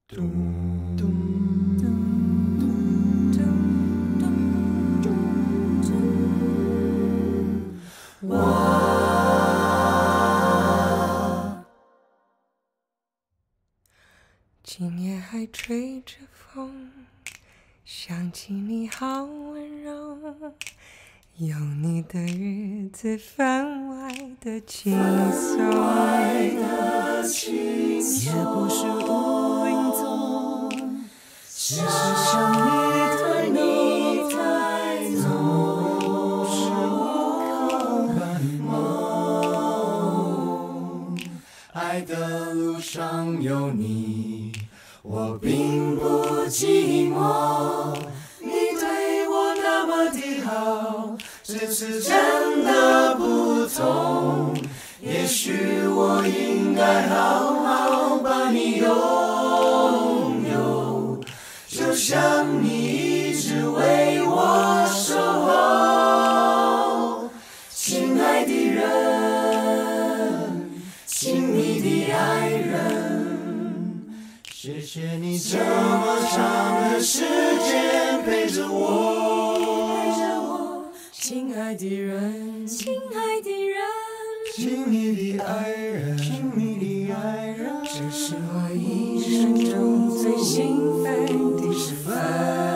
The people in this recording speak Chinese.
今夜还吹着风，想起你好温柔，有你的日子分外的轻松， 也不是无影踪，只是想你太浓，无时无刻把你梦。爱的路上有你，我并不寂寞。你对我那么的好，这次真的不同。也许我应该好好把你拥有，就像你一直为我守候。亲爱的人，亲密的爱人，谢谢你这么长的时间陪着我，亲爱的人，亲爱的人，亲密的爱人，亲密的爱人，这是我一生中最兴奋的时分。